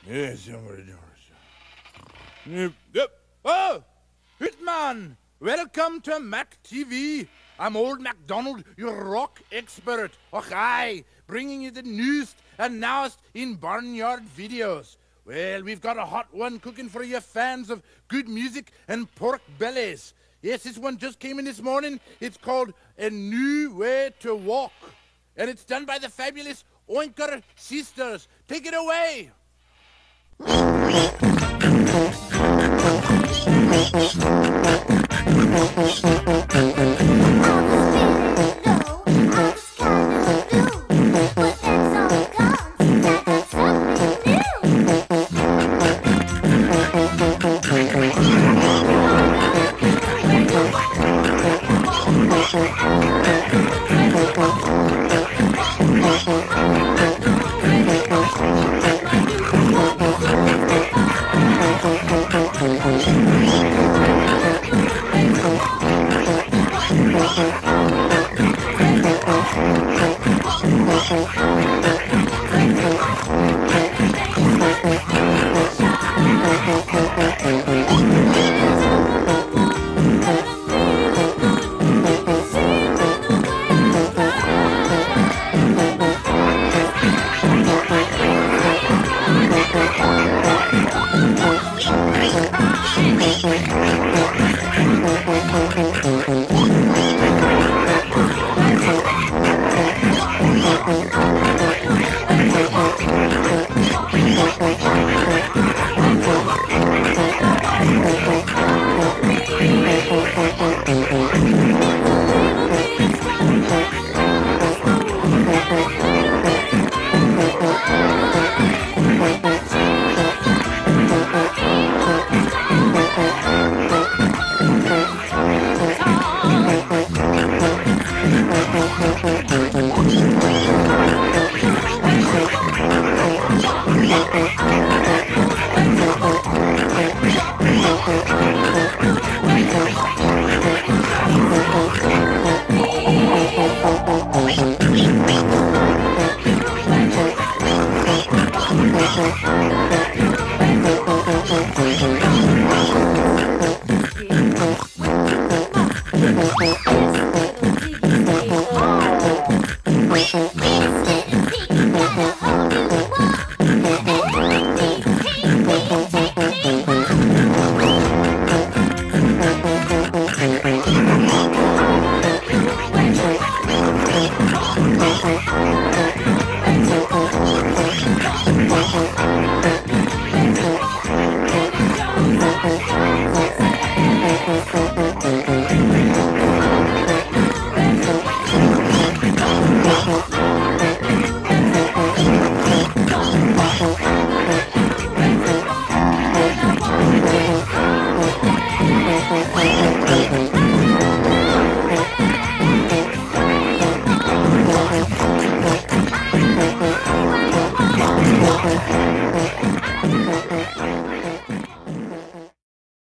Yes, yep. Oh, Hitman! Welcome to Mac TV. I'm old MacDonald, your rock expert. Och aye, bringing you the newest and nowest in barnyard videos. Well, we've got a hot one cooking for you fans of good music and pork bellies. Yes, this one just came in this morning. It's called A New Way to Walk. And it's done by the fabulous Oinker Sisters. Take it away!